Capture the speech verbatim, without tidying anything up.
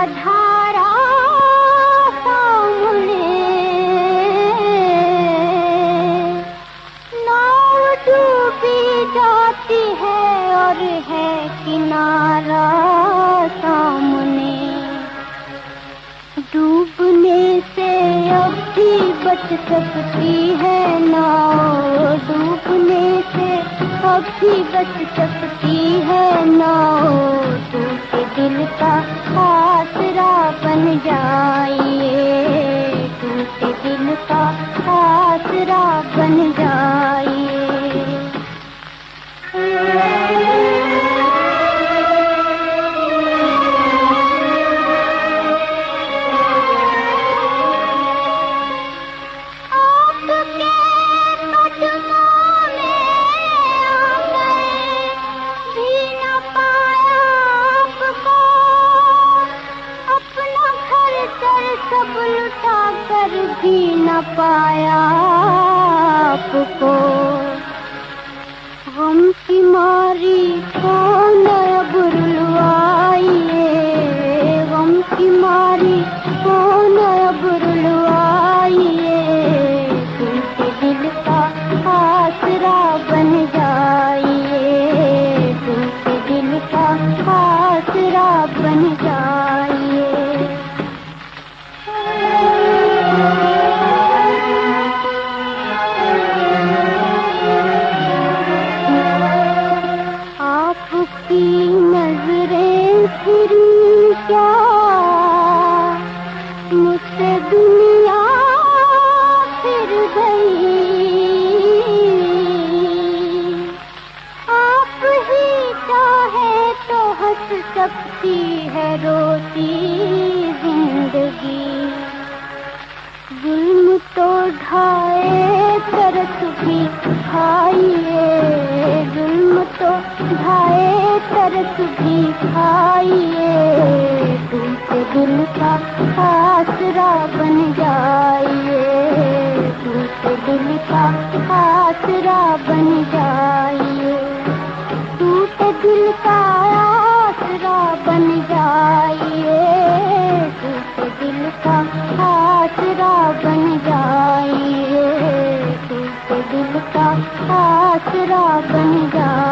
धारा सामने, नाव डूबी जाती है और है किनारा सामने। डूबने से अब भी बच सकती है नाव, डूबने से अब भी बच सकती है नाव। टूटे दिल का आसरा बन जाइए, टूटे दिल का आसरा बन जाइए। सब लुटा कर भी न पाया आपको, गम की मारी कौन अब रुलवाइए, गम की मारी कौन अब रुलवाइए। टूटे दिल का आसरा बन जाइए, टूटे दिल का आसरा बन जाइए। आपकी नजरें फिर क्या मुझसे दुनिया फिर गई, आप ही चाहे तो हंस सकती है रोती जिंदगी। जुल्म तो ढाए तरस भी खाइए, जुल्म तो ढाए तरस भी खाइए। टूटे दिल का आसरा बन जाइए, टूटे दिल का आसरा बन जाइए, टूटे दिल का आसरा बन जाइए, टूटे दिल का आसरा बन जाइए, टूटे दिल का आसरा बन जाइए।